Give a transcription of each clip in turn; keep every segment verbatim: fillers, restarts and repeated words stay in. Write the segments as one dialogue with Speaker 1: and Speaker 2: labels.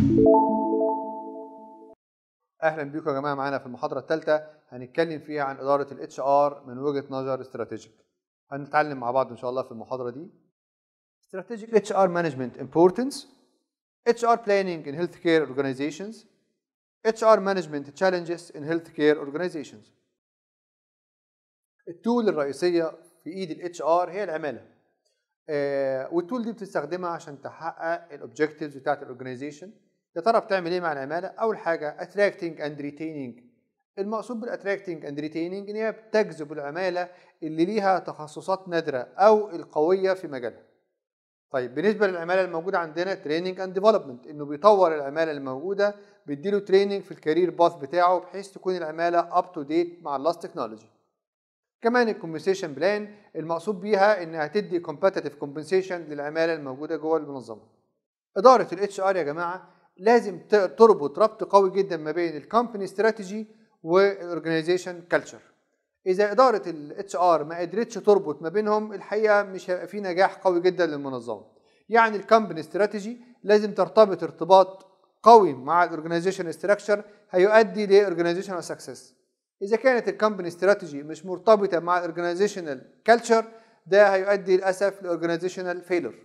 Speaker 1: اهلا بيكم يا جماعه. معانا في المحاضره الثالثه هنتكلم فيها عن اداره الاتش ار من وجهه نظر استراتيجيك. هنتعلم مع بعض ان شاء الله في المحاضره دي Strategic اتش ار Management Importance, اتش ار Planning in Healthcare Organizations, اتش ار Management Challenges in Healthcare Organizations. التول الرئيسيه في ايد الاتش ار هي العماله، آه والتول دي بتستخدمها عشان تحقق الاوبجكتيفز بتاعت الاورجنايزيشن. يا ترى بتعمل ايه مع العماله؟ اول حاجه attracting and retaining. المقصود بالاتراكتنج اند ريتيننج ان هي بتجذب العماله اللي ليها تخصصات نادره او القويه في مجالها. طيب بالنسبه للعماله الموجوده عندنا تريننج اند ديفلوبمنت، انه بيطور العماله الموجوده، بيديله تريننج في الكارير باث بتاعه بحيث تكون العماله اب تو ديت مع اللاست تكنولوجي. كمان الكومبنسيشن بلان، المقصود بيها انها تدي كومبتيتيف كومبنسيشن للعماله الموجوده جوه المنظمه. اداره الاتش ار يا جماعه لازم تربط ربط قوي جدا ما بين الكومباني استراتيجي والاورجنايزيشن كلتشر. اذا اداره الاتش ار ما قدرتش تربط ما بينهم، الحقيقه مش هيبقى في نجاح قوي جدا للمنظمه. يعني الكومباني استراتيجي لازم ترتبط ارتباط قوي مع الاورجنايزيشن استراكشر هيؤدي لاورجنايزيشنال سكسس. اذا كانت الكومباني استراتيجي مش مرتبطه مع الاورجنايزيشنال كلتشر، ده هيؤدي للاسف لاورجنايزيشنال فيلر.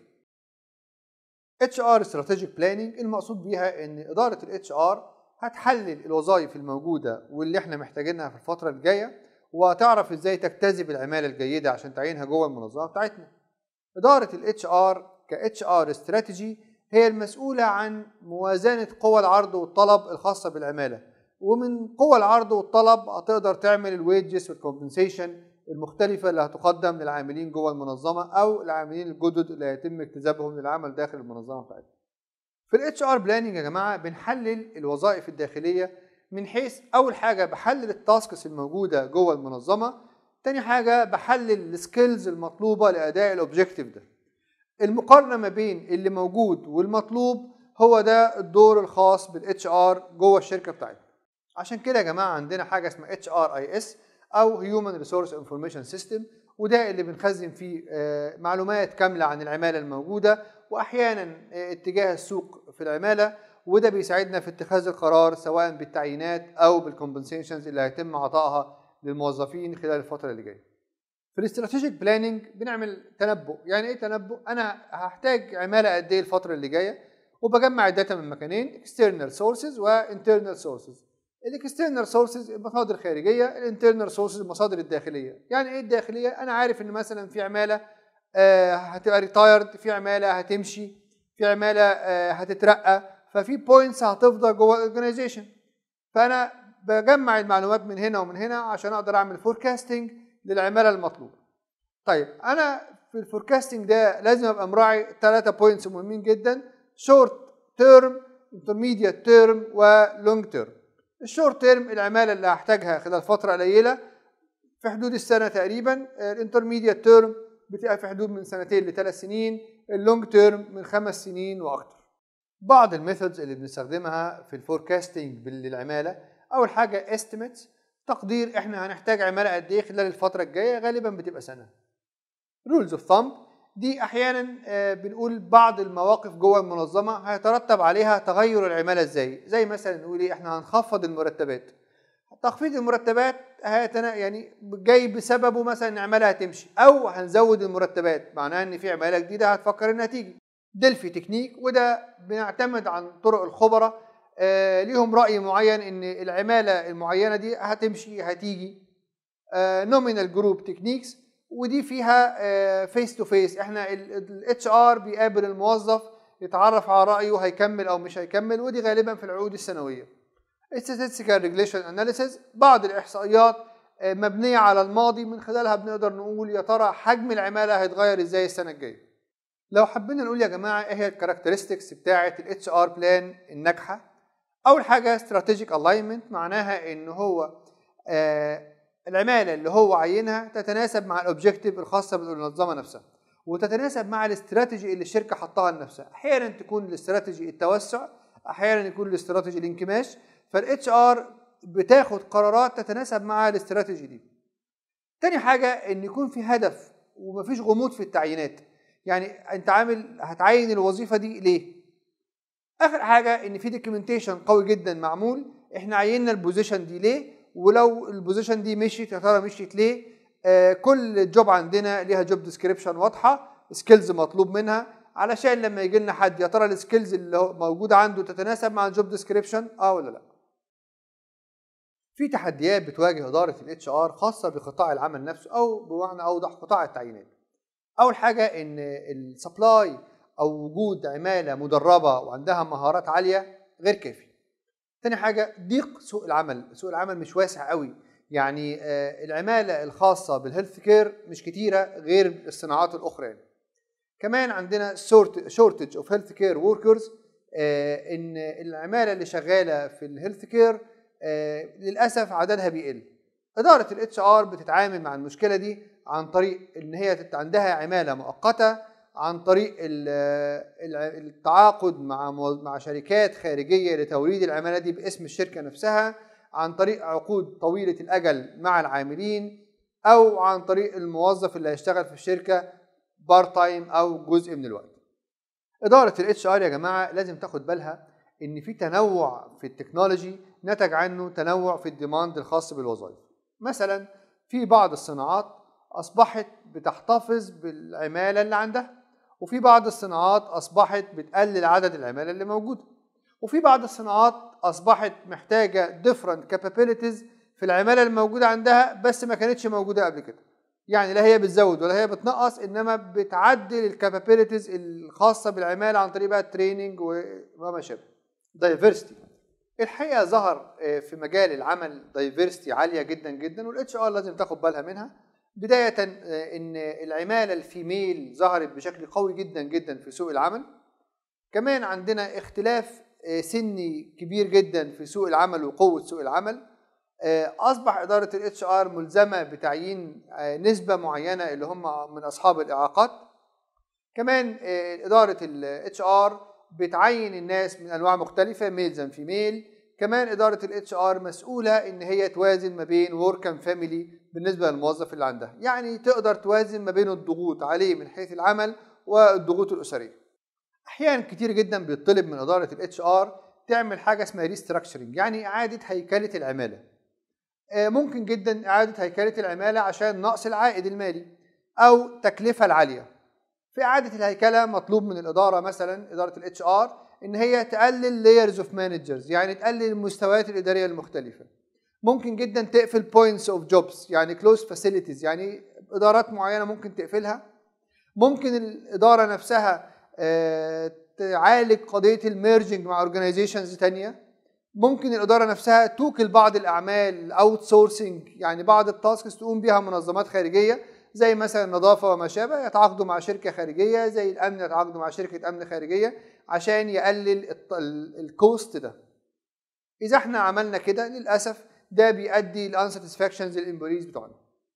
Speaker 1: اتش ار Strategic Planning، المقصود بيها ان اداره الاتش ار هتحلل الوظائف الموجوده واللي احنا محتاجينها في الفتره الجايه، وهتعرف ازاي تجتذب العماله الجيده عشان تعينها جوه المنظمه بتاعتنا. اداره الاتش ار كاتش ار استراتيجي هي المسؤوله عن موازنه قوى العرض والطلب الخاصه بالعماله، ومن قوى العرض والطلب هتقدر تعمل الويجز والكومبنسيشن المختلفه اللي هتقدم للعاملين جوه المنظمه او العاملين الجدد اللي هيتم اجتذابهم للعمل داخل المنظمه بتاعتنا. في الاتش ار بلاننج يا جماعه بنحلل الوظائف الداخليه من حيث اول حاجه بحلل التاسكس الموجوده جوه المنظمه، تاني حاجه بحلل السكيلز المطلوبه لاداء الاوبجكتيف ده. المقارنه ما بين اللي موجود والمطلوب هو ده الدور الخاص بالاتش ار جوه الشركه بتاعتنا. عشان كده يا جماعه عندنا حاجه اسمها اتش ار اي اس او Human Resource Information System، وده اللي بنخزن فيه معلومات كامله عن العماله الموجوده واحيانا اتجاه السوق في العماله، وده بيساعدنا في اتخاذ القرار سواء بالتعيينات او بالكومبنسيشنز اللي هيتم عطائها للموظفين خلال الفتره اللي جايه. في الاستراتيجيك بلاننج بنعمل تنبؤ. يعني ايه تنبؤ؟ انا هحتاج عماله قد ايه الفتره اللي جايه، وبجمع الداتا من مكانين، external sources وinternal sources. الاكسترنال سورسز المصادر الخارجيه، الانترنال سورسز المصادر الداخليه. يعني ايه الداخليه؟ انا عارف ان مثلا في عماله آه هتبقى ريتايرد، في عماله هتمشي، في عماله آه هتترقى، ففي بوينتس هتفضل جوه الاورجنايزيشن، فانا بجمع المعلومات من هنا ومن هنا عشان اقدر اعمل فوركاستنج للعماله المطلوبه. طيب انا في الفوركاستنج ده لازم ابقى مراعي ثلاثه بوينتس مهمين جدا: شورت تيرم، انترميديت تيرم، ولونج تيرم. الشورت تيرم العماله اللي هحتاجها خلال فتره قليله في حدود السنه تقريبا، الانترميديت تيرم بتبقى في حدود من سنتين لثلاث سنين، اللونج تيرم من خمس سنين واكتر. بعض الميثودز اللي بنستخدمها في الفوركاستنج للعماله، اول حاجه استيميتس، تقدير احنا هنحتاج عماله قد ايه خلال الفتره الجايه، غالبا بتبقى سنه. رولز اوف ثامب، دي احيانا بنقول بعض المواقف جوه المنظمه هيترتب عليها تغير العماله ازاي، زي مثلا نقول ايه، احنا هنخفض المرتبات. تخفيض المرتبات يعني جاي بسببه مثلا ان عماله هتمشي، او هنزود المرتبات معناها ان في عماله جديده هتفكر انها تيجي. ديلفي تكنيك، وده بنعتمد عن طرق الخبراء آه ليهم راي معين ان العماله المعينه دي هتمشي هتيجي. نومينال جروب تكنيكس، ودي فيها فيس تو فيس، احنا الاتش ار بيقابل الموظف يتعرف على رايه هيكمل او مش هيكمل، ودي غالبا في العقود السنويه. statistical regression analysis، بعض الاحصائيات مبنيه على الماضي من خلالها بنقدر نقول يا ترى حجم العماله هيتغير ازاي السنه الجايه. لو حبينا نقول يا جماعه ايه هي الكاركترستكس بتاعه الاتش ار بلان الناجحه، اول حاجه strategic alignment، معناها ان هو آه العماله اللي هو عينها تتناسب مع الاوبجكتيف الخاصه بالمنظمه نفسها، وتتناسب مع الاستراتيجي اللي الشركه حطها لنفسها. احيانا تكون الاستراتيجي التوسع، احيانا يكون الاستراتيجي الانكماش، فالاتش ار بتاخد قرارات تتناسب مع الاستراتيجي دي. تاني حاجه ان يكون في هدف ومفيش غموض في التعيينات. يعني انت عامل هتعين الوظيفه دي ليه؟ اخر حاجه ان في دوكيومنتيشن قوي جدا معمول، احنا عيننا البوزيشن دي ليه، ولو البوزيشن دي مشيت يا ترى مشيت ليه. آه كل جوب عندنا ليها جوب ديسكريبشن واضحه، سكيلز مطلوب منها، علشان لما يجي لنا حد يا ترى السكيلز اللي موجوده عنده تتناسب مع الجوب ديسكريبشن اه ولا لا. في تحديات بتواجه اداره الاتش ار خاصه بقطاع العمل نفسه، او بمعنى اوضح قطاع التعيينات. اول حاجه ان السبلاي او وجود عماله مدربه وعندها مهارات عاليه غير كافي. تاني حاجه ضيق سوق العمل، سوق العمل مش واسع قوي، يعني العماله الخاصه بالهيلث كير مش كتيره غير الصناعات الاخرى يعني. كمان عندنا شورتج اوف هيلث كير وركرز، ان العماله اللي شغاله في الهيلث كير للاسف عددها بيقل. اداره الاتش ار بتتعامل مع المشكله دي عن طريق ان هي عندها عماله مؤقته، عن طريق التعاقد مع مع شركات خارجيه لتوريد العماله دي باسم الشركه نفسها، عن طريق عقود طويله الاجل مع العاملين، او عن طريق الموظف اللي هيشتغل في الشركه بارت تايم او جزء من الوقت. اداره الاتش ار يا جماعه لازم تاخد بالها ان في تنوع في التكنولوجي نتج عنه تنوع في الديماند الخاص بالوظائف. مثلا في بعض الصناعات اصبحت بتحتفظ بالعماله اللي عندها، وفي بعض الصناعات اصبحت بتقلل عدد العماله اللي موجوده، وفي بعض الصناعات اصبحت محتاجه different capabilities في العماله الموجوده عندها بس ما كانتش موجوده قبل كده. يعني لا هي بتزود ولا هي بتنقص، انما بتعدل الكابابيلتيز الخاصه بالعماله عن طريق بقى التريننج وما شابه. دايفرستي، الحقيقه ظهر في مجال العمل دايفرستي عاليه جدا جدا، والاتش ار لازم تاخد بالها منها. بدايه ان العماله الفيميل ظهرت بشكل قوي جدا جدا في سوق العمل. كمان عندنا اختلاف سني كبير جدا في سوق العمل وقوه سوق العمل. اصبح اداره الاتش ار ملزمه بتعيين نسبه معينه اللي هم من اصحاب الاعاقات. كمان اداره الاتش ار بتعين الناس من انواع مختلفه، ميلز اند فيميل. كمان اداره الاتش ار مسؤوله ان هي توازن ما بين ورك اند فاميلي بالنسبه للموظف اللي عندها، يعني تقدر توازن ما بين الضغوط عليه من حيث العمل والضغوط الاسريه. احيانا كتير جدا بيطلب من اداره الاتش ار تعمل حاجه اسمها ريستراكشرنج، يعني اعاده هيكله العماله. ممكن جدا اعاده هيكله العماله عشان نقص العائد المالي او التكلفه العاليه. في اعاده الهيكله مطلوب من الاداره، مثلا اداره الاتش ار، ان هي تقلل layers of managers، يعني تقلل المستويات الاداريه المختلفه. ممكن جدا تقفل points of jobs، يعني close facilities، يعني ادارات معينه ممكن تقفلها. ممكن الاداره نفسها تعالج قضيه الميرجنج مع اورجانيزيشنز ثانيه. ممكن الاداره نفسها توكل بعض الاعمال اوت سورسنج، يعني بعض التاسكس تقوم بها منظمات خارجيه زي مثلا النظافه وما شابه، يتعاقدوا مع شركه خارجيه، زي الامن يتعاقدوا مع شركه امن خارجيه عشان يقلل الكوست ده. اذا احنا عملنا كده للاسف ده بيؤدي لانساتسفاكشنز للامبلويز بتوعنا.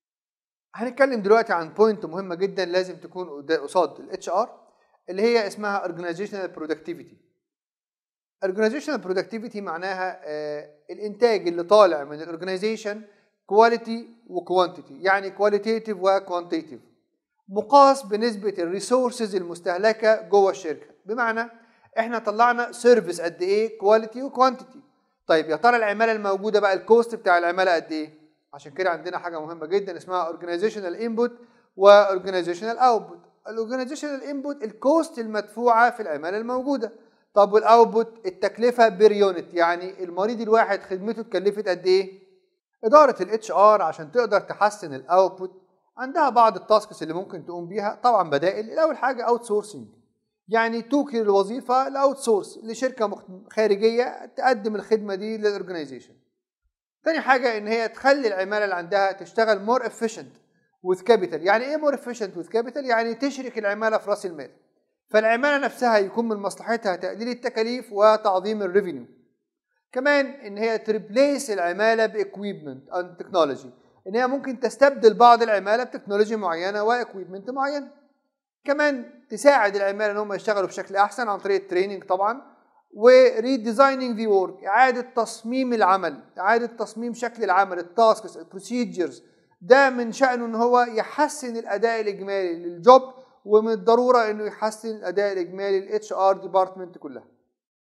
Speaker 1: هنتكلم دلوقتي عن بوينت مهمه جدا لازم تكون قصاد الاتش ار، اللي هي اسمها اورجانيزيشنال برودكتيفيتي. اورجانيزيشنال برودكتيفيتي معناها آه الانتاج اللي طالع من الاورجانيزيشن كواليتي وكوانتيتي، يعني كواليتيتيف وكوانتيتيف، مقاس بنسبه الريسورسز المستهلكه جوه الشركه. بمعنى احنا طلعنا سيرفيس قد ايه كواليتي وكوانتيتي. طيب يا ترى العماله الموجوده بقى الكوست بتاع العماله قد ايه؟ عشان كده عندنا حاجه مهمه جدا اسمها اورجانيزيشنال انبوت واورجانيزيشنال اوتبوت. الاورجانيزيشنال انبوت الكوست المدفوعه في العماله الموجوده. طب والاوتبوت التكلفه بير يونت، يعني المريض الواحد خدمته اتكلفت قد ايه؟ اداره الاتش ار عشان تقدر تحسن الاوتبوت عندها بعض التاسكس اللي ممكن تقوم بيها. طبعا بدائل، الاول حاجه اوت سورسنج، يعني توكل الوظيفه لاوت سورس لشركه خارجيه تقدم الخدمه دي للاورجانيزيشن. تاني حاجه ان هي تخلي العماله اللي عندها تشتغل مور افيشنت وذ كابيتال. يعني ايه مور افيشنت وذ كابيتال؟ يعني تشرك العماله في راس المال، فالعماله نفسها يكون من مصلحتها تقليل التكاليف وتعظيم الريفينيو. كمان ان هي تريبليس العماله باكويبمنت اند تكنولوجي، ان هي ممكن تستبدل بعض العماله بتكنولوجي معينه واكويبمنت معينه. كمان تساعد العماله ان هم يشتغلوا بشكل احسن عن طريق التريننج طبعا، وريديزايننج ذا ورك، اعاده تصميم العمل، اعاده تصميم شكل العمل، التاسكس، البروسيجرز. ده من شأنه ان هو يحسن الاداء الاجمالي للجوب، ومن الضروره انه يحسن الاداء الاجمالي للاتش ار ديبارتمنت كلها.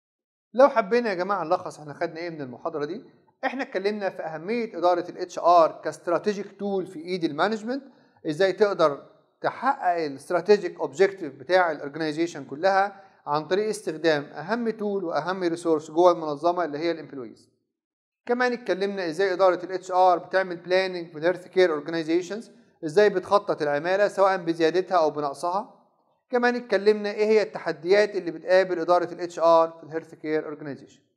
Speaker 1: لو حبينا يا جماعه نلخص احنا خدنا ايه من المحاضره دي، احنا اتكلمنا في اهميه اداره الاتش ار كاستراتيجيك تول في ايد المانجمنت، ازاي تقدر تحقق الاستراتيجيك اوبجيكتيف بتاع الاورجنايزيشن كلها عن طريق استخدام اهم تول واهم ريسورس جوه المنظمه اللي هي الامبلويز. كمان اتكلمنا ازاي اداره الاتش ار بتعمل بلاننج في الهيلث كير اورجانيزيشنز، ازاي بتخطط العماله سواء بزيادتها او بنقصها. كمان اتكلمنا ايه هي التحديات اللي بتقابل اداره الاتش ار في الهيلث كير اورجانيزيشن.